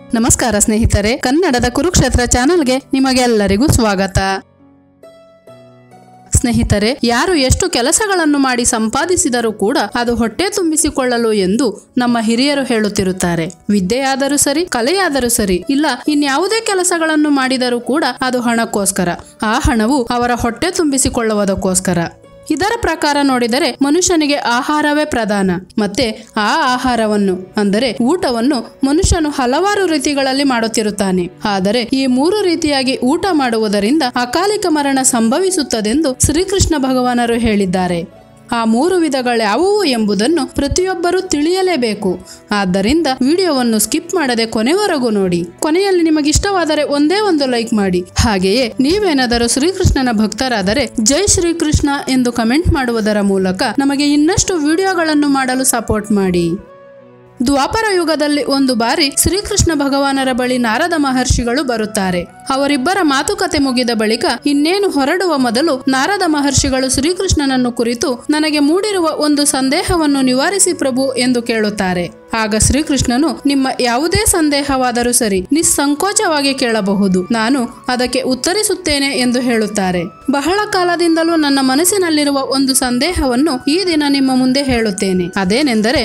ನಮಸ್ಕಾರ ಸ್ನೇಹಿತರೆ, ಕನ್ನಡದ ಕುರುಕ್ಷೇತ್ರ ಚಾನೆಲ್ಗೆ ನಿಮಗೆಲ್ಲರಿಗೂ ಸ್ವಾಗತ. ಸ್ನೇಹಿತರೆ, ಯಾರು ಎಷ್ಟು ಕೆಲಸಗಳನ್ನು ಮಾಡಿ ಸಂಪಾದಿಸಿದರೂ ಕೂಡ ಅದು ಹೊಟ್ಟೆ ತುಂಬಿಸಿಕೊಳ್ಳಲು ಎಂದು ನಮ್ಮ ಹಿರಿಯರು ಹೇಳುತ್ತಿರುತ್ತಾರೆ. ವಿದ್ಯೆಯಾದರೂ ಸರಿ, ಕಲೆಯಾದರೂ ಸರಿ, ಇಲ್ಲ ಇನ್ಯಾವುದೇ ಕೆಲಸಗಳನ್ನು ಮಾಡಿದರೂ ಕೂಡ ಅದು ಹಣಕ್ಕೋಸ್ಕರ. ಆ ಹಣವು ಅವರ ಹೊಟ್ಟೆ ತುಂಬಿಸಿಕೊಳ್ಳುವುದಕ್ಕೋಸ್ಕರ. ಇದರ ಪ್ರಕಾರ ನೋಡಿದರೆ ಮನುಷ್ಯನಿಗೆ ಆಹಾರವೇ ಪ್ರಧಾನ. ಮತ್ತೆ ಆ ಆಹಾರವನ್ನು ಅಂದರೆ ಊಟವನ್ನು ಮನುಷ್ಯನು ಹಲವಾರು ರೀತಿಗಳಲ್ಲಿ ಮಾಡುತ್ತಿರುತ್ತಾನೆ. ಆದರೆ ಈ 3 ರೀತಿಯಾಗಿ ಊಟ ಮಾಡುವುದರಿಂದ ಅಕಾಲಿಕ ಮರಣ ಸಂಭವಿಸುತ್ತದೆಂದು ಶ್ರೀಕೃಷ್ಣ ಭಗವಾನರು ಹೇಳಿದ್ದಾರೆ. ಆ 3 ವಿಧಗಳ್ಯಾವುವು ಎಂಬುದನ್ನು ಪ್ರತಿಯೊಬ್ಬರೂ ತಿಳಿಯಲೇಬೇಕು. ಆದ್ದರಿಂದ ವಿಡಿಯೋವನ್ನು ಸ್ಕಿಪ್ ಮಾಡದೆ ಕೊನೆವರೆಗೂ ನೋಡಿ. ಕೊನೆಯಲ್ಲಿ ನಿಮಗಿಷ್ಟವಾದರೆ ಒಂದೇ ಒಂದು ಲೈಕ್ ಮಾಡಿ. ಹಾಗೆಯೇ ನೀವೇನಾದರೂ ಶ್ರೀಕೃಷ್ಣನ ಭಕ್ತರಾದರೆ ಜೈ ಶ್ರೀಕೃಷ್ಣ ಎಂದು ಕಮೆಂಟ್ ಮಾಡುವುದರ ಮೂಲಕ ನಮಗೆ ಇನ್ನಷ್ಟು ವಿಡಿಯೋಗಳನ್ನು ಮಾಡಲು ಸಪೋರ್ಟ್ ಮಾಡಿ. ದ್ವಾಪರ ಯುಗದಲ್ಲಿ ಒಂದು ಬಾರಿ ಶ್ರೀಕೃಷ್ಣ ಭಗವಾನರ ಬಳಿ ನಾರದ ಮಹರ್ಷಿಗಳು ಬರುತ್ತಾರೆ. ಅವರಿಬ್ಬರ ಮಾತುಕತೆ ಮುಗಿದ ಬಳಿಕ ಇನ್ನೇನು ಹೊರಡುವ ಮೊದಲು ನಾರದ ಮಹರ್ಷಿಗಳು ಶ್ರೀಕೃಷ್ಣನನ್ನು ಕುರಿತು ನನಗೆ ಮೂಡಿರುವ ಒಂದು ಸಂದೇಹವನ್ನು ನಿವಾರಿಸಿ ಪ್ರಭು ಎಂದು ಕೇಳುತ್ತಾರೆ. ಆಗ ಶ್ರೀಕೃಷ್ಣನು ನಿಮ್ಮ ಯಾವುದೇ ಸಂದೇಹವಾದರೂ ಸರಿ ನಿಸ್ಸಂಕೋಚವಾಗಿ ಕೇಳಬಹುದು, ನಾನು ಅದಕ್ಕೆ ಉತ್ತರಿಸುತ್ತೇನೆ ಎಂದು ಹೇಳುತ್ತಾರೆ. ಬಹಳ ಕಾಲದಿಂದಲೂ ನನ್ನ ಮನಸ್ಸಿನಲ್ಲಿರುವ ಒಂದು ಸಂದೇಹವನ್ನು ಈ ದಿನ ನಿಮ್ಮ ಮುಂದೆ ಹೇಳುತ್ತೇನೆ. ಅದೇನೆಂದರೆ,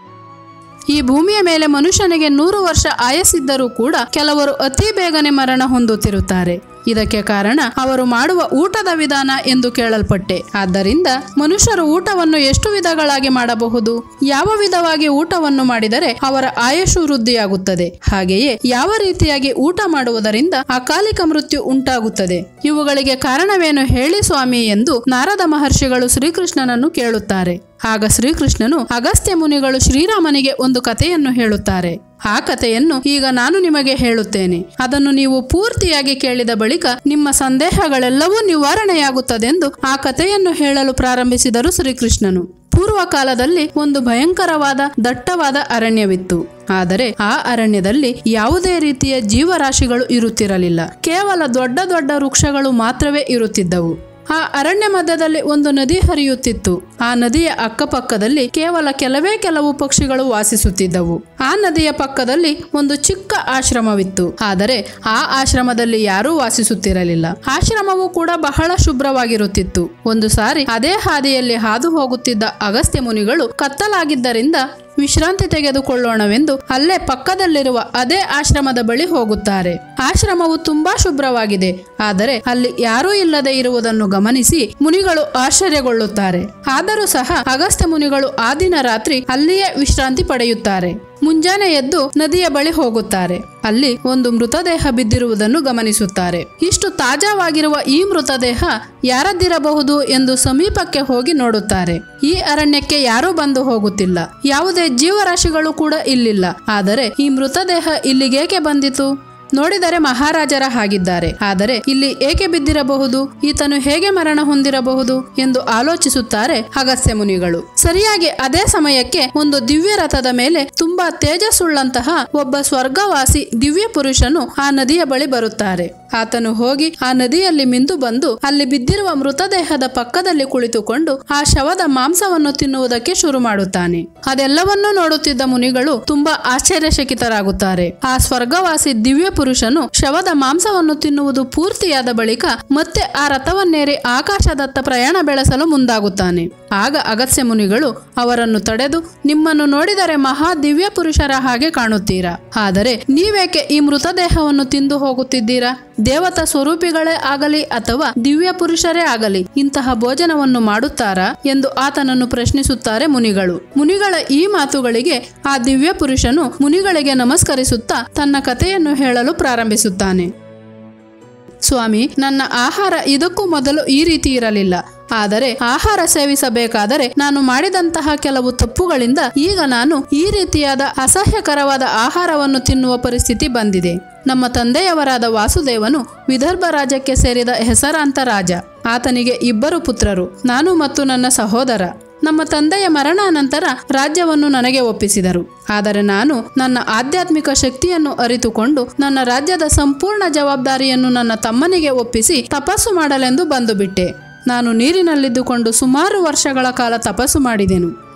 ಈ ಭೂಮಿಯ ಮೇಲೆ ಮನುಷ್ಯನಿಗೆ 100 ವರ್ಷ ಆಯಸ್ಸಿದ್ದರೂ ಕೂಡ ಕೆಲವರು ಅತಿ ಬೇಗನೆ ಮರಣ ಹೊಂದುತ್ತಿರುತ್ತಾರೆ. ಇದಕ್ಕೆ ಕಾರಣ ಅವರು ಮಾಡುವ ಊಟದ ವಿಧಾನ ಎಂದು ಕೇಳಲ್ಪಟ್ಟೆ. ಆದ್ದರಿಂದ ಮನುಷ್ಯರು ಊಟವನ್ನು ಎಷ್ಟು ವಿಧಗಳಾಗಿ ಮಾಡಬಹುದು, ಯಾವ ವಿಧವಾಗಿ ಊಟವನ್ನು ಮಾಡಿದರೆ ಅವರ ಆಯುಷು ವೃದ್ಧಿಯಾಗುತ್ತದೆ, ಹಾಗೆಯೇ ಯಾವ ರೀತಿಯಾಗಿ ಊಟ ಮಾಡುವುದರಿಂದ ಅಕಾಲಿಕ ಮೃತ್ಯು ಉಂಟಾಗುತ್ತದೆ, ಇವುಗಳಿಗೆ ಕಾರಣವೇನು ಹೇಳಿ ಸ್ವಾಮಿ ಎಂದು ನಾರದ ಮಹರ್ಷಿಗಳು ಶ್ರೀಕೃಷ್ಣನನ್ನು ಕೇಳುತ್ತಾರೆ. ಆಗ ಶ್ರೀಕೃಷ್ಣನು ಅಗಸ್ತ್ಯ ಮುನಿಗಳು ಶ್ರೀರಾಮನಿಗೆ ಒಂದು ಕಥೆಯನ್ನು ಹೇಳುತ್ತಾರೆ. ಆ ಕಥೆಯನ್ನು ಈಗ ನಾನು ನಿಮಗೆ ಹೇಳುತ್ತೇನೆ. ಅದನ್ನು ನೀವು ಪೂರ್ತಿಯಾಗಿ ಕೇಳಿದ ಬಳಿಕ ನಿಮ್ಮ ಸಂದೇಹಗಳೆಲ್ಲವೂ ನಿವಾರಣೆಯಾಗುತ್ತದೆಂದು ಆ ಕಥೆಯನ್ನು ಹೇಳಲು ಪ್ರಾರಂಭಿಸಿದರು ಶ್ರೀಕೃಷ್ಣನು. ಪೂರ್ವ ಕಾಲದಲ್ಲಿ ಒಂದು ಭಯಂಕರವಾದ ದಟ್ಟವಾದ ಅರಣ್ಯವಿತ್ತು. ಆದರೆ ಆ ಅರಣ್ಯದಲ್ಲಿ ಯಾವುದೇ ರೀತಿಯ ಜೀವರಾಶಿಗಳು ಇರುತ್ತಿರಲಿಲ್ಲ. ಕೇವಲ ದೊಡ್ಡ ದೊಡ್ಡ ವೃಕ್ಷಗಳು ಮಾತ್ರವೇ ಇರುತ್ತಿದ್ದವು. ಆ ಅರಣ್ಯ ಮಧ್ಯದಲ್ಲಿ ಒಂದು ನದಿ ಹರಿಯುತ್ತಿತ್ತು. ಆ ನದಿಯ ಅಕ್ಕಪಕ್ಕದಲ್ಲಿ ಕೇವಲ ಕೆಲವು ಪಕ್ಷಿಗಳು ವಾಸಿಸುತ್ತಿದ್ದವು. ಆ ನದಿಯ ಪಕ್ಕದಲ್ಲಿ ಒಂದು ಚಿಕ್ಕ ಆಶ್ರಮವಿತ್ತು. ಆದರೆ ಆ ಆಶ್ರಮದಲ್ಲಿ ಯಾರೂ ವಾಸಿಸುತ್ತಿರಲಿಲ್ಲ. ಆಶ್ರಮವು ಕೂಡ ಬಹಳ ಶುಭ್ರವಾಗಿರುತ್ತಿತ್ತು. ಒಂದು ಸಾರಿ ಅದೇ ಹಾದಿಯಲ್ಲಿ ಹಾದು ಹೋಗುತ್ತಿದ್ದ ಅಗಸ್ತ್ಯ ಮುನಿಗಳು ಕತ್ತಲಾಗಿದ್ದರಿಂದ ವಿಶ್ರಾಂತಿ ತೆಗೆದುಕೊಳ್ಳೋಣವೆಂದು ಅಲ್ಲೇ ಪಕ್ಕದಲ್ಲಿರುವ ಅದೇ ಆಶ್ರಮದ ಬಳಿ ಹೋಗುತ್ತಾರೆ. ಆಶ್ರಮವು ತುಂಬಾ ಶುಭ್ರವಾಗಿದೆ. ಆದರೆ ಅಲ್ಲಿ ಯಾರೂ ಇಲ್ಲದೆ ಇರುವುದನ್ನು ಗಮನಿಸಿ ಮುನಿಗಳು ಆಶ್ಚರ್ಯಗೊಳ್ಳುತ್ತಾರೆ. ಆದರೂ ಸಹ ಅಗಸ್ತ್ಯ ಮುನಿಗಳು ಆ ದಿನ ರಾತ್ರಿ ಅಲ್ಲಿಯೇ ವಿಶ್ರಾಂತಿ ಪಡೆಯುತ್ತಾರೆ. ಮುಂಜಾನೆ ಎದ್ದು ನದಿಯ ಬಳಿ ಹೋಗುತ್ತಾರೆ. ಅಲ್ಲಿ ಒಂದು ಮೃತದೇಹ ಬಿದ್ದಿರುವುದನ್ನು ಗಮನಿಸುತ್ತಾರೆ. ಇಷ್ಟು ತಾಜಾವಾಗಿರುವ ಈ ಮೃತದೇಹ ಯಾರದ್ದಿರಬಹುದು ಎಂದು ಸಮೀಪಕ್ಕೆ ಹೋಗಿ ನೋಡುತ್ತಾರೆ. ಈ ಅರಣ್ಯಕ್ಕೆ ಯಾರೂ ಬಂದು ಹೋಗುತ್ತಿಲ್ಲ. ಯಾವುದೇ ಜೀವರಾಶಿಗಳು ಕೂಡ ಇಲ್ಲಿಲ್ಲ. ಆದರೆ ಈ ಮೃತದೇಹ ಇಲ್ಲಿಗೇಕೆ ಬಂದಿತು? ನೋಡಿದರೆ ಮಹಾರಾಜರ ಹಾಗಿದ್ದಾರೆ. ಆದರೆ ಇಲ್ಲಿ ಏಕೆ ಬಿದ್ದಿರಬಹುದು? ಈತನು ಹೇಗೆ ಮರಣ ಹೊಂದಿರಬಹುದು ಎಂದು ಆಲೋಚಿಸುತ್ತಾರೆ ಅಗಸ್ತ್ಯ ಮುನಿಗಳು. ಸರಿಯಾಗಿ ಅದೇ ಸಮಯಕ್ಕೆ ಒಂದು ದಿವ್ಯ ರಥದ ಮೇಲೆ ತುಂಬಾ ತೇಜಸ್ಸುಳ್ಳಂತಹ ಒಬ್ಬ ಸ್ವರ್ಗವಾಸಿ ದಿವ್ಯ ಪುರುಷನು ಆ ನದಿಯ ಬಳಿ ಬರುತ್ತಾರೆ. ಆತನು ಹೋಗಿ ಆ ನದಿಯಲ್ಲಿ ಮಿಂದು ಬಂದು ಅಲ್ಲಿ ಬಿದ್ದಿರುವ ಮೃತದೇಹದ ಪಕ್ಕದಲ್ಲಿ ಕುಳಿತುಕೊಂಡು ಆ ಶವದ ಮಾಂಸವನ್ನು ತಿನ್ನುವುದಕ್ಕೆ ಶುರು ಮಾಡುತ್ತಾನೆ. ಅದೆಲ್ಲವನ್ನೂ ನೋಡುತ್ತಿದ್ದ ಮುನಿಗಳು ತುಂಬಾ ಆಶ್ಚರ್ಯಚಕಿತರಾಗುತ್ತಾರೆ. ಆ ಸ್ವರ್ಗವಾಸಿ ದಿವ್ಯ ಪುರುಷನು ಶವದ ಮಾಂಸವನ್ನು ತಿನ್ನುವುದು ಪೂರ್ತಿಯಾದ ಬಳಿಕ ಮತ್ತೆ ಆ ರಥವನ್ನೇರಿ ಆಕಾಶದತ್ತ ಪ್ರಯಾಣ ಬೆಳೆಸಲು ಮುಂದಾಗುತ್ತಾನೆ. ಆಗ ಅಗಸ್ತ್ಯ ಮುನಿಗಳು ಅವರನ್ನು ತಡೆದು, ನಿಮ್ಮನ್ನು ನೋಡಿದರೆ ಮಹಾ ದಿವ್ಯ ಪುರುಷರ ಹಾಗೆ ಕಾಣುತ್ತೀರಾ, ಆದರೆ ನೀವೇಕೆ ಈ ಮೃತದೇಹವನ್ನು ತಿಂದು ಹೋಗುತ್ತಿದ್ದೀರಾ? ದೇವತಾ ಸ್ವರೂಪಿಗಳೇ ಆಗಲಿ ಅಥವಾ ದಿವ್ಯ ಪುರುಷರೇ ಆಗಲಿ ಇಂತಹ ಭೋಜನವನ್ನು ಮಾಡುತ್ತಾರಾ ಎಂದು ಆತನನ್ನು ಪ್ರಶ್ನಿಸುತ್ತಾರೆ ಮುನಿಗಳು. ಮುನಿಗಳ ಈ ಮಾತುಗಳಿಗೆ ಆ ದಿವ್ಯ ಪುರುಷನು ಮುನಿಗಳಿಗೆ ನಮಸ್ಕರಿಸುತ್ತಾ ತನ್ನ ಕಥೆಯನ್ನು ಹೇಳಲು ಪ್ರಾರಂಭಿಸುತ್ತಾನೆ. ಸ್ವಾಮಿ, ನನ್ನ ಆಹಾರ ಇದಕ್ಕೂ ಮೊದಲು ಈ ರೀತಿ ಇರಲಿಲ್ಲ. ಆದರೆ ಆಹಾರ ಸೇವಿಸಬೇಕಾದರೆ ನಾನು ಮಾಡಿದಂತಹ ಕೆಲವು ತಪ್ಪುಗಳಿಂದ ಈಗ ನಾನು ಈ ರೀತಿಯಾದ ಅಸಹ್ಯಕರವಾದ ಆಹಾರವನ್ನು ತಿನ್ನುವ ಪರಿಸ್ಥಿತಿ ಬಂದಿದೆ. ನಮ್ಮ ತಂದೆಯವರಾದ ವಾಸುದೇವನು ವಿದರ್ಭ ರಾಜ್ಯಕ್ಕೆ ಸೇರಿದ ಹೆಸರಾಂತ ರಾಜ. ಆತನಿಗೆ 2 ಪುತ್ರರು, ನಾನು ಮತ್ತು ನನ್ನ ಸಹೋದರ. ನಮ್ಮ ತಂದೆಯ ಮರಣಾನಂತರ ರಾಜ್ಯವನ್ನು ನನಗೆ ಒಪ್ಪಿಸಿದರು. ಆದರೆ ನಾನು ನನ್ನ ಆಧ್ಯಾತ್ಮಿಕ ಶಕ್ತಿಯನ್ನು ಅರಿತುಕೊಂಡು ನನ್ನ ರಾಜ್ಯದ ಸಂಪೂರ್ಣ ಜವಾಬ್ದಾರಿಯನ್ನು ನನ್ನ ತಮ್ಮನಿಗೆ ಒಪ್ಪಿಸಿ ತಪಸ್ಸು ಮಾಡಲೆಂದು ಬಂದು ಬಿಟ್ಟೆ. ನಾನು ನೀರಿನಲ್ಲಿದ್ದುಕೊಂಡು ಸುಮಾರು ವರ್ಷಗಳ ಕಾಲ ತಪಸ್ಸು ಮಾಡಿದೆನು.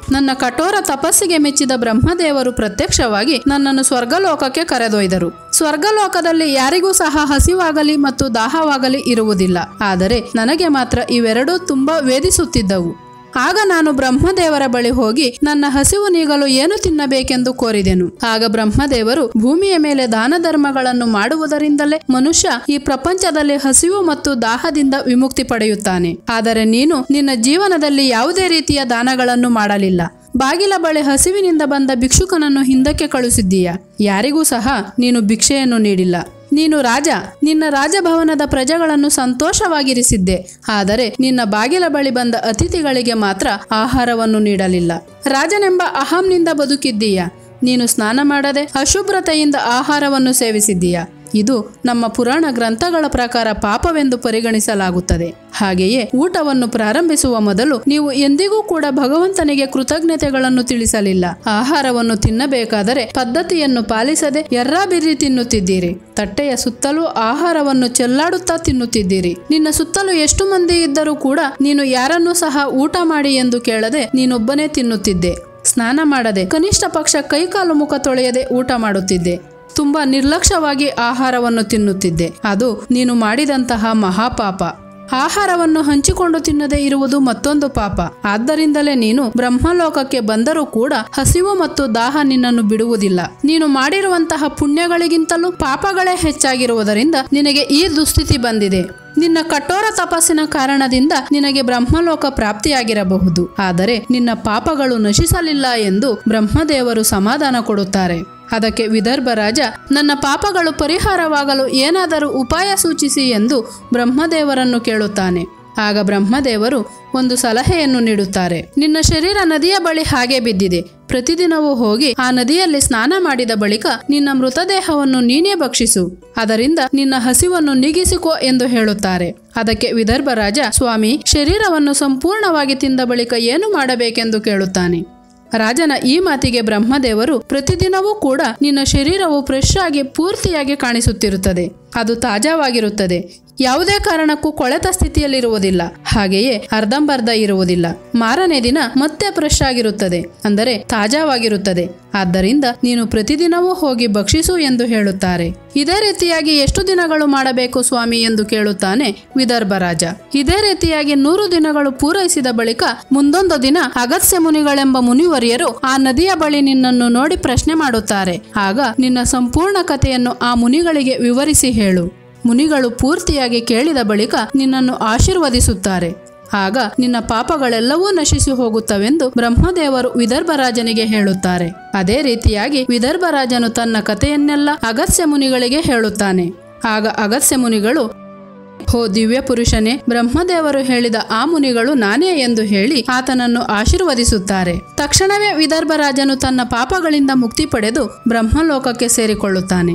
ನನ್ನ ಕಠೋರ ತಪಸ್ಸಿಗೆ ಮೆಚ್ಚಿದ ಬ್ರಹ್ಮದೇವರು ಪ್ರತ್ಯಕ್ಷವಾಗಿ ನನ್ನನ್ನು ಸ್ವರ್ಗಲೋಕಕ್ಕೆ ಕರೆದೊಯ್ದರು. ಸ್ವರ್ಗಲೋಕದಲ್ಲಿ ಯಾರಿಗೂ ಸಹ ಹಸಿವಾಗಲಿ ಮತ್ತು ದಾಹವಾಗಲಿ ಇರುವುದಿಲ್ಲ. ಆದರೆ ನನಗೆ ಮಾತ್ರ ಇವೆರಡೂ ತುಂಬಾ ವೇದಿಸುತ್ತಿದ್ದವು. ಆಗ ನಾನು ಬ್ರಹ್ಮದೇವರ ಬಳಿ ಹೋಗಿ ನನ್ನ ಹಸಿವು ನೀಗಲು ಏನು ತಿನ್ನಬೇಕೆಂದು ಕೋರಿದೆನು. ಆಗ ಬ್ರಹ್ಮದೇವರು, ಭೂಮಿಯ ಮೇಲೆ ದಾನ ಧರ್ಮಗಳನ್ನು ಮಾಡುವುದರಿಂದಲೇ ಮನುಷ್ಯ ಈ ಪ್ರಪಂಚದಲ್ಲಿ ಹಸಿವು ಮತ್ತು ದಾಹದಿಂದ ವಿಮುಕ್ತಿ ಪಡೆಯುತ್ತಾನೆ. ಆದರೆ ನೀನು ನಿನ್ನ ಜೀವನದಲ್ಲಿ ಯಾವುದೇ ರೀತಿಯ ದಾನಗಳನ್ನು ಮಾಡಲಿಲ್ಲ. ಬಾಗಿಲ ಬಳಿ ಹಸಿವಿನಿಂದ ಬಂದ ಭಿಕ್ಷುಕನನ್ನು ಹಿಂದಕ್ಕೆ ಕಳುಹಿಸಿದ್ದೀಯ. ಯಾರಿಗೂ ಸಹ ನೀನು ಭಿಕ್ಷೆಯನ್ನು ನೀಡಿಲ್ಲ. ನೀನು ರಾಜ, ನಿನ್ನ ರಾಜಭವನದ ಪ್ರಜೆಗಳನ್ನು ಸಂತೋಷವಾಗಿರಿಸಿದ್ದೆ. ಆದರೆ ನಿನ್ನ ಬಾಗಿಲ ಬಳಿ ಬಂದ ಅತಿಥಿಗಳಿಗೆ ಮಾತ್ರ ಆಹಾರವನ್ನು ನೀಡಲಿಲ್ಲ. ರಾಜನೆಂಬ ಅಹಂನಿಂದ ಬದುಕಿದ್ದೀಯ. ನೀನು ಸ್ನಾನ ಮಾಡದೆ ಅಶುಭ್ರತೆಯಿಂದ ಆಹಾರವನ್ನು ಸೇವಿಸಿದ್ದೀಯ. ಇದು ನಮ್ಮ ಪುರಾಣ ಗ್ರಂಥಗಳ ಪ್ರಕಾರ ಪಾಪವೆಂದು ಪರಿಗಣಿಸಲಾಗುತ್ತದೆ. ಹಾಗೆಯೇ ಊಟವನ್ನು ಪ್ರಾರಂಭಿಸುವ ಮೊದಲು ನೀವು ಎಂದಿಗೂ ಕೂಡ ಭಗವಂತನಿಗೆ ಕೃತಜ್ಞತೆಗಳನ್ನು ತಿಳಿಸಲಿಲ್ಲ. ಆಹಾರವನ್ನು ತಿನ್ನಬೇಕಾದರೆ ಪದ್ಧತಿಯನ್ನು ಪಾಲಿಸದೆ ಎರ್ರಾಬಿರ್ರಿ ತಿನ್ನುತ್ತಿದ್ದೀರಿ. ತಟ್ಟೆಯ ಸುತ್ತಲೂ ಆಹಾರವನ್ನು ಚೆಲ್ಲಾಡುತ್ತಾ ತಿನ್ನುತ್ತಿದ್ದೀರಿ. ನಿನ್ನ ಸುತ್ತಲೂ ಎಷ್ಟು ಮಂದಿ ಇದ್ದರೂ ಕೂಡ ನೀನು ಯಾರನ್ನೂ ಸಹ ಊಟ ಮಾಡಿ ಎಂದು ಕೇಳದೆ ನೀನೊಬ್ಬನೇ ತಿನ್ನುತ್ತಿದ್ದೆ. ಸ್ನಾನ ಮಾಡದೆ ಕನಿಷ್ಠ ಪಕ್ಷ ಕೈಕಾಲು ಮುಖ ತೊಳೆಯದೆ ಊಟ ಮಾಡುತ್ತಿದ್ದೆ. ತುಂಬಾ ನಿರ್ಲಕ್ಷ್ಯವಾಗಿ ಆಹಾರವನ್ನು ತಿನ್ನುತ್ತಿದ್ದೆ. ಅದು ನೀನು ಮಾಡಿದಂತಹ ಮಹಾಪಾಪ. ಆಹಾರವನ್ನು ಹಂಚಿಕೊಂಡು ತಿನ್ನದೆ ಇರುವುದು ಮತ್ತೊಂದು ಪಾಪ. ಆದ್ದರಿಂದಲೇ ನೀನು ಬ್ರಹ್ಮಲೋಕಕ್ಕೆ ಬಂದರೂ ಕೂಡ ಹಸಿವು ಮತ್ತು ದಾಹ ನಿನ್ನನ್ನು ಬಿಡುವುದಿಲ್ಲ. ನೀನು ಮಾಡಿರುವಂತಹ ಪುಣ್ಯಗಳಿಗಿಂತಲೂ ಪಾಪಗಳೇ ಹೆಚ್ಚಾಗಿರುವುದರಿಂದ ನಿನಗೆ ಈ ದುಸ್ಥಿತಿ ಬಂದಿದೆ. ನಿನ್ನ ಕಠೋರ ತಪಸ್ಸಿನ ಕಾರಣದಿಂದ ನಿನಗೆ ಬ್ರಹ್ಮಲೋಕ ಪ್ರಾಪ್ತಿಯಾಗಿರಬಹುದು. ಆದರೆ ನಿನ್ನ ಪಾಪಗಳು ನಶಿಸಲಿಲ್ಲ ಎಂದು ಬ್ರಹ್ಮದೇವರು ಸಮಾಧಾನ ಕೊಡುತ್ತಾರೆ. ಅದಕ್ಕೆ ವಿದರ್ಭ ರಾಜ, ನನ್ನ ಪಾಪಗಳು ಪರಿಹಾರವಾಗಲು ಏನಾದರೂ ಉಪಾಯ ಸೂಚಿಸಿ ಎಂದು ಬ್ರಹ್ಮದೇವರನ್ನು ಕೇಳುತ್ತಾನೆ. ಆಗ ಬ್ರಹ್ಮದೇವರು ಒಂದು ಸಲಹೆಯನ್ನು ನೀಡುತ್ತಾರೆ. ನಿನ್ನ ಶರೀರ ನದಿಯ ಬಳಿ ಹಾಗೆ ಬಿದ್ದಿದೆ. ಪ್ರತಿದಿನವೂ ಹೋಗಿ ಆ ನದಿಯಲ್ಲಿ ಸ್ನಾನ ಮಾಡಿದ ಬಳಿಕ ನಿನ್ನ ಮೃತದೇಹವನ್ನು ನೀನೇ ಭಕ್ಷಿಸು. ಅದರಿಂದ ನಿನ್ನ ಹಸಿವನ್ನು ನೀಗಿಸಿಕೋ ಎಂದು ಹೇಳುತ್ತಾರೆ. ಅದಕ್ಕೆ ವಿದರ್ಭ ರಾಜ, ಸ್ವಾಮಿ, ಶರೀರವನ್ನು ಸಂಪೂರ್ಣವಾಗಿ ತಿಂದ ಬಳಿಕ ಏನು ಮಾಡಬೇಕೆಂದು ಕೇಳುತ್ತಾನೆ. ರಾಜನ ಈ ಮಾತಿಗೆ ಬ್ರಹ್ಮದೇವರು, ಪ್ರತಿದಿನವೂ ಕೂಡ ನಿನ್ನ ಶರೀರವು ಫ್ರೆಶ್ ಆಗಿ ಪೂರ್ತಿಯಾಗಿ ಕಾಣಿಸುತ್ತಿರುತ್ತದೆ. ಅದು ತಾಜಾವಾಗಿರುತ್ತದೆ. ಯಾವುದೇ ಕಾರಣಕ್ಕೂ ಕೊಳೆತ ಸ್ಥಿತಿಯಲ್ಲಿರುವುದಿಲ್ಲ. ಹಾಗೆಯೇ ಅರ್ಧಂಬರ್ಧ ಇರುವುದಿಲ್ಲ. ಮಾರನೇ ದಿನ ಮತ್ತೆ ಫ್ರೆಶ್ ಆಗಿರುತ್ತದೆ, ಅಂದರೆ ತಾಜಾವಾಗಿರುತ್ತದೆ. ಆದ್ದರಿಂದ ನೀನು ಪ್ರತಿದಿನವೂ ಹೋಗಿ ಭಕ್ಷಿಸು ಎಂದು ಹೇಳುತ್ತಾರೆ. ಇದೇ ರೀತಿಯಾಗಿ ಎಷ್ಟು ದಿನಗಳು ಮಾಡಬೇಕು ಸ್ವಾಮಿ ಎಂದು ಕೇಳುತ್ತಾನೆ ವಿದರ್ಭ ರಾಜ. ಇದೇ ರೀತಿಯಾಗಿ 100 ದಿನಗಳು ಪೂರೈಸಿದ ಬಳಿಕ ಮುಂದೊಂದು ದಿನ ಅಗಸ್ತ್ಯ ಮುನಿಗಳೆಂಬ ಮುನಿವರಿಯರು ಆ ನದಿಯ ಬಳಿ ನಿನ್ನನ್ನು ನೋಡಿ ಪ್ರಶ್ನೆ ಮಾಡುತ್ತಾರೆ. ಆಗ ನಿನ್ನ ಸಂಪೂರ್ಣ ಕಥೆಯನ್ನು ಆ ಮುನಿಗಳಿಗೆ ವಿವರಿಸಿ ಹೇಳು. ಮುನಿಗಳು ಪೂರ್ತಿಯಾಗಿ ಕೇಳಿದ ಬಳಿಕ ನಿನ್ನನ್ನು ಆಶೀರ್ವದಿಸುತ್ತಾರೆ. ಆಗ ನಿನ್ನ ಪಾಪಗಳೆಲ್ಲವೂ ನಶಿಸಿ ಹೋಗುತ್ತವೆಂದು ಬ್ರಹ್ಮದೇವರು ವಿದರ್ಭರಾಜನಿಗೆ ಹೇಳುತ್ತಾರೆ. ಅದೇ ರೀತಿಯಾಗಿ ವಿದರ್ಭರಾಜನು ತನ್ನ ಕಥೆಯನ್ನೆಲ್ಲ ಅಗಸ್ತ್ಯ ಮುನಿಗಳಿಗೆ ಹೇಳುತ್ತಾನೆ. ಆಗ ಅಗಸ್ತ್ಯ ಮುನಿಗಳು, ಹೋ ದಿವ್ಯ ಪುರುಷನೇ, ಬ್ರಹ್ಮದೇವರು ಹೇಳಿದ ಆ ಮುನಿಗಳು ನಾನೇ ಎಂದು ಹೇಳಿ ಆತನನ್ನು ಆಶೀರ್ವದಿಸುತ್ತಾರೆ. ತಕ್ಷಣವೇ ವಿದರ್ಭರಾಜನು ತನ್ನ ಪಾಪಗಳಿಂದ ಮುಕ್ತಿ ಪಡೆದು ಬ್ರಹ್ಮಲೋಕಕ್ಕೆ ಸೇರಿಕೊಳ್ಳುತ್ತಾನೆ.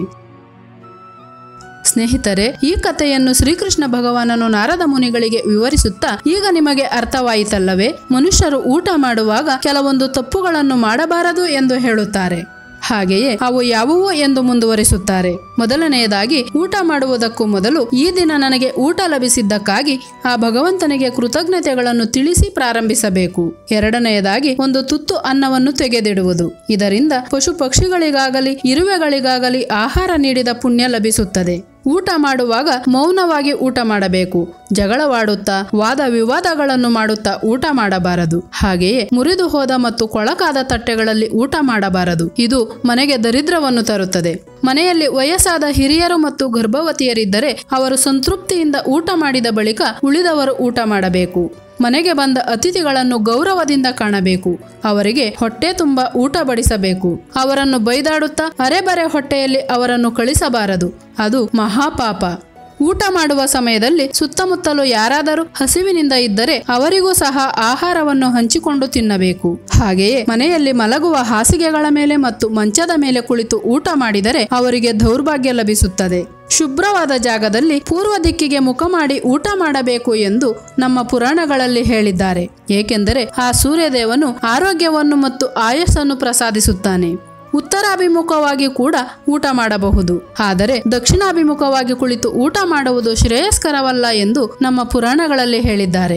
ಸ್ನೇಹಿತರೆ, ಈ ಕಥೆಯನ್ನು ಶ್ರೀಕೃಷ್ಣ ಭಗವಾನನು ನಾರದ ಮುನಿಗಳಿಗೆ ವಿವರಿಸುತ್ತಾ, ಈಗ ನಿಮಗೆ ಅರ್ಥವಾಯಿತಲ್ಲವೇ, ಮನುಷ್ಯರು ಊಟ ಮಾಡುವಾಗ ಕೆಲವೊಂದು ತಪ್ಪುಗಳನ್ನು ಮಾಡಬಾರದು ಎಂದು ಹೇಳುತ್ತಾರೆ. ಹಾಗೆಯೇ ಅವು ಯಾವುವು ಎಂದು ಮುಂದುವರಿಸುತ್ತಾರೆ. ಮೊದಲನೆಯದಾಗಿ, ಊಟ ಮಾಡುವುದಕ್ಕೂ ಮೊದಲು ಈ ದಿನ ನನಗೆ ಊಟ ಲಭಿಸಿದ್ದಕ್ಕಾಗಿ ಆ ಭಗವಂತನಿಗೆ ಕೃತಜ್ಞತೆಗಳನ್ನು ತಿಳಿಸಿ ಪ್ರಾರಂಭಿಸಬೇಕು. ಎರಡನೆಯದಾಗಿ, ಒಂದು ತುತ್ತು ಅನ್ನವನ್ನು ತೆಗೆದಿಡುವುದು. ಇದರಿಂದ ಪಶು ಪಕ್ಷಿಗಳಿಗಾಗಲಿ ಇರುವೆಗಳಿಗಾಗಲಿ ಆಹಾರ ನೀಡಿದ ಪುಣ್ಯ ಲಭಿಸುತ್ತದೆ. ಊಟ ಮಾಡುವಾಗ ಮೌನವಾಗಿ ಊಟ ಮಾಡಬೇಕು. ಜಗಳವಾಡುತ್ತಾ ವಾದ ವಿವಾದಗಳನ್ನು ಮಾಡುತ್ತಾ ಊಟ ಮಾಡಬಾರದು. ಹಾಗೆಯೇ ಮುರಿದು ಹೋದ ಮತ್ತು ಕೊಳಕಾದ ತಟ್ಟೆಗಳಲ್ಲಿ ಊಟ ಮಾಡಬಾರದು. ಇದು ಮನೆಗೆ ದರಿದ್ರವನ್ನು ತರುತ್ತದೆ. ಮನೆಯಲ್ಲಿ ವಯಸ್ಸಾದ ಹಿರಿಯರು ಮತ್ತು ಗರ್ಭವತಿಯರಿದ್ದರೆ ಅವರು ಸಂತೃಪ್ತಿಯಿಂದ ಊಟ ಮಾಡಿದ ಬಳಿಕ ಉಳಿದವರು ಊಟ ಮಾಡಬೇಕು. ಮನೆಗೆ ಬಂದ ಅತಿಥಿಗಳನ್ನು ಗೌರವದಿಂದ ಕಾಣಬೇಕು. ಅವರಿಗೆ ಹೊಟ್ಟೆ ತುಂಬ ಊಟ ಬಡಿಸಬೇಕು. ಅವರನ್ನು ಬೈದಾಡುತ್ತಾ ಅರೆಬರೆ ಹೊಟ್ಟೆಯಲ್ಲಿ ಅವರನ್ನು ಕಳಿಸಬಾರದು. ಅದು ಮಹಾಪಾಪ. ಊಟ ಮಾಡುವ ಸಮಯದಲ್ಲಿ ಸುತ್ತಮುತ್ತಲು ಯಾರಾದರೂ ಹಸಿವಿನಿಂದ ಇದ್ದರೆ ಅವರಿಗೂ ಸಹ ಆಹಾರವನ್ನು ಹಂಚಿಕೊಂಡು ತಿನ್ನಬೇಕು. ಹಾಗೆಯೇ ಮನೆಯಲ್ಲಿ ಮಲಗುವ ಹಾಸಿಗೆಗಳ ಮೇಲೆ ಮತ್ತು ಮಂಚದ ಮೇಲೆ ಕುಳಿತು ಊಟ ಮಾಡಿದರೆ ಅವರಿಗೆ ದೌರ್ಭಾಗ್ಯ ಲಭಿಸುತ್ತದೆ. ಶುಭ್ರವಾದ ಜಾಗದಲ್ಲಿ ಪೂರ್ವ ದಿಕ್ಕಿಗೆ ಮುಖ ಮಾಡಿ ಊಟ ಮಾಡಬೇಕು ಎಂದು ನಮ್ಮ ಪುರಾಣಗಳಲ್ಲಿ ಹೇಳಿದ್ದಾರೆ. ಏಕೆಂದರೆ ಆ ಸೂರ್ಯದೇವನು ಆರೋಗ್ಯವನ್ನು ಮತ್ತು ಆಯಸ್ಸನ್ನು ಪ್ರಸಾದಿಸುತ್ತಾನೆ. ಉತ್ತರಾಭಿಮುಖವಾಗಿ ಕೂಡ ಊಟ ಮಾಡಬಹುದು. ಆದರೆ ದಕ್ಷಿಣಾಭಿಮುಖವಾಗಿ ಕುಳಿತು ಊಟ ಮಾಡುವುದು ಶ್ರೇಯಸ್ಕರವಲ್ಲ ಎಂದು ನಮ್ಮ ಪುರಾಣಗಳಲ್ಲಿ ಹೇಳಿದ್ದಾರೆ.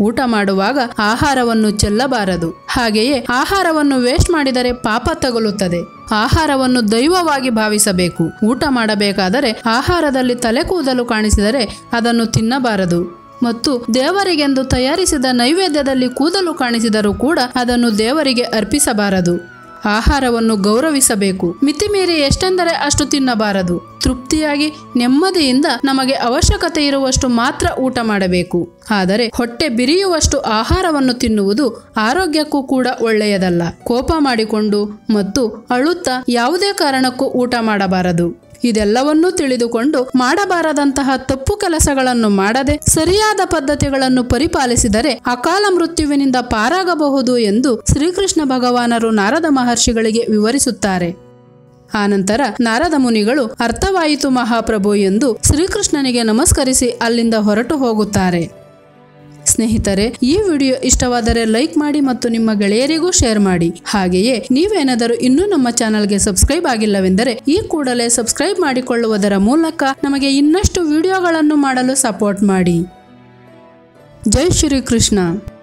ಊಟ ಮಾಡುವಾಗ ಆಹಾರವನ್ನು ಚೆಲ್ಲಬಾರದು. ಹಾಗೆಯೇ ಆಹಾರವನ್ನು ವೇಸ್ಟ್ ಮಾಡಿದರೆ ಪಾಪ ತಗುಲುತ್ತದೆ. ಆಹಾರವನ್ನು ದೈವವಾಗಿ ಭಾವಿಸಬೇಕು. ಊಟ ಮಾಡಬೇಕಾದರೆ ಆಹಾರದಲ್ಲಿ ತಲೆ ಕೂದಲು ಕಾಣಿಸಿದರೆ ಅದನ್ನು ತಿನ್ನಬಾರದು. ಮತ್ತು ದೇವರಿಗೆಂದು ತಯಾರಿಸಿದ ನೈವೇದ್ಯದಲ್ಲಿ ಕೂದಲು ಕಾಣಿಸಿದರೂ ಕೂಡ ಅದನ್ನು ದೇವರಿಗೆ ಅರ್ಪಿಸಬಾರದು. ಆಹಾರವನ್ನು ಗೌರವಿಸಬೇಕು. ಮಿತಿಮೀರಿ ಎಷ್ಟೆಂದರೆ ಅಷ್ಟು ತಿನ್ನಬಾರದು. ತೃಪ್ತಿಯಾಗಿ ನೆಮ್ಮದಿಯಿಂದ ನಮಗೆ ಅವಶ್ಯಕತೆ ಇರುವಷ್ಟು ಮಾತ್ರ ಊಟ ಮಾಡಬೇಕು. ಆದರೆ ಹೊಟ್ಟೆ ಬಿರಿಯುವಷ್ಟು ಆಹಾರವನ್ನು ತಿನ್ನುವುದು ಆರೋಗ್ಯಕ್ಕೂ ಕೂಡ ಒಳ್ಳೆಯದಲ್ಲ. ಕೋಪ ಮಾಡಿಕೊಂಡು ಮತ್ತು ಅಳುತ್ತಾ ಯಾವುದೇ ಕಾರಣಕ್ಕೂ ಊಟ ಮಾಡಬಾರದು. ಇದೆಲ್ಲವನ್ನೂ ತಿಳಿದುಕೊಂಡು ಮಾಡಬಾರದಂತಹ ತಪ್ಪು ಕೆಲಸಗಳನ್ನು ಮಾಡದೆ ಸರಿಯಾದ ಪದ್ಧತಿಗಳನ್ನು ಪರಿಪಾಲಿಸಿದರೆ ಅಕಾಲ ಮೃತ್ಯುವಿನಿಂದ ಪಾರಾಗಬಹುದು ಎಂದು ಶ್ರೀಕೃಷ್ಣ ಭಗವಾನರು ನಾರದ ಮಹರ್ಷಿಗಳಿಗೆ ವಿವರಿಸುತ್ತಾರೆ. ಆನಂತರ ನಾರದ ಮುನಿಗಳು ಅರ್ಥವಾಯಿತು ಮಹಾಪ್ರಭು ಎಂದು ಶ್ರೀಕೃಷ್ಣನಿಗೆ ನಮಸ್ಕರಿಸಿ ಅಲ್ಲಿಂದ ಹೊರಟು ಹೋಗುತ್ತಾರೆ. ಸ್ನೇಹಿತರೆ, ಈ ವಿಡಿಯೋ ಇಷ್ಟವಾದರೆ ಲೈಕ್ ಮಾಡಿ ಮತ್ತು ನಿಮ್ಮ ಗೆಳೆಯರಿಗೂ ಶೇರ್ ಮಾಡಿ. ಹಾಗೆಯೇ ನೀವೇನಾದರೂ ಇನ್ನೂ ನಮ್ಮ ಚಾನಲ್ಗೆ ಸಬ್ಸ್ಕ್ರೈಬ್ ಆಗಿಲ್ಲವೆಂದರೆ ಈ ಕೂಡಲೇ ಸಬ್ಸ್ಕ್ರೈಬ್ ಮಾಡಿಕೊಳ್ಳುವುದರ ಮೂಲಕ ನಮಗೆ ಇನ್ನಷ್ಟು ವಿಡಿಯೋಗಳನ್ನು ಮಾಡಲು ಸಪೋರ್ಟ್ ಮಾಡಿ. ಜೈ ಶ್ರೀ ಕೃಷ್ಣ.